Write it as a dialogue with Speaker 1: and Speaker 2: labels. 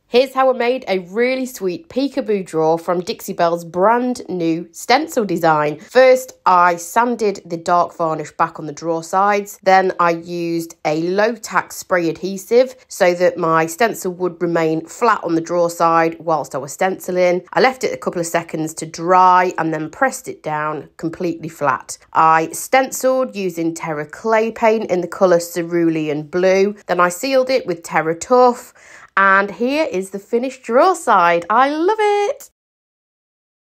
Speaker 1: Here's how I made a really sweet peekaboo drawer from Dixie Belle's brand new stencil design. First, I sanded the dark varnish back on the drawer sides. Then I used a low tack spray adhesive so that my stencil would remain flat on the drawer side whilst I was stenciling. I left it a couple of seconds to dry and then pressed it down completely flat. I stenciled using Terra clay paint in the colour cerulean blue. Then I sealed it with Terra Tuff. And here is the finished drawer side. I love it.